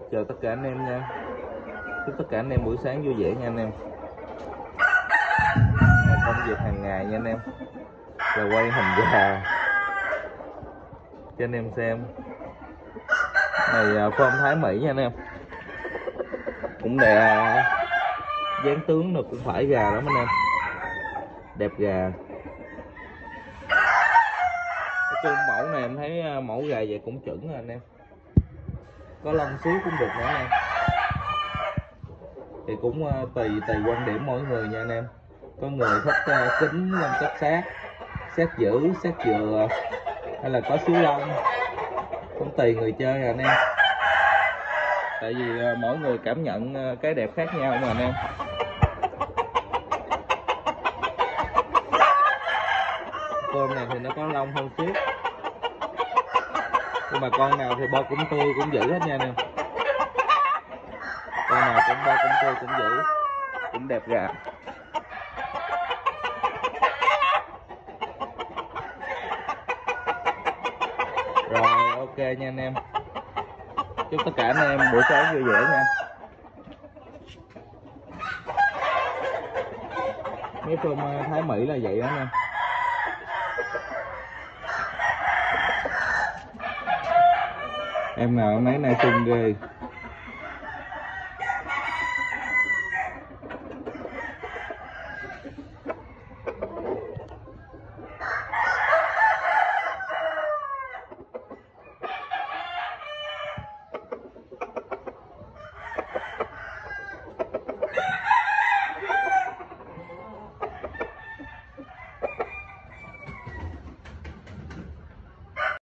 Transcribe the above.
Chào tất cả anh em nha. Chúc tất cả anh em buổi sáng vui vẻ nha anh em. Công việc hàng ngày nha anh em là quay hình gà cho anh em xem. Này form Thái Mỹ nha anh em. Cũng đẹp, dáng tướng rồi cũng phải gà lắm anh em. Đẹp gà. Nói chung mẫu này em thấy mẫu gà vậy cũng chuẩn rồi anh em. Có lông xíu cũng được nữa anh em. Thì cũng tùy quan điểm mỗi người nha anh em. Có người thích kính lông cắt sát giữ, sát dừa, hay là có xíu lông, cũng tùy người chơi rồi anh em. Tại vì mỗi người cảm nhận cái đẹp khác nhau mà anh em. Con này thì nó có lông hơn xíu, nhưng mà con nào thì bo cũng tươi cũng giữ hết nha anh em. Con nào cũng bo cũng tươi cũng giữ, cũng đẹp gà. Rồi ok nha anh em. Chúc tất cả anh em buổi sáng vui vẻ nha. Mấy phơm Thái Mỹ là vậy đó nha. Em nào mấy nay sung ghê.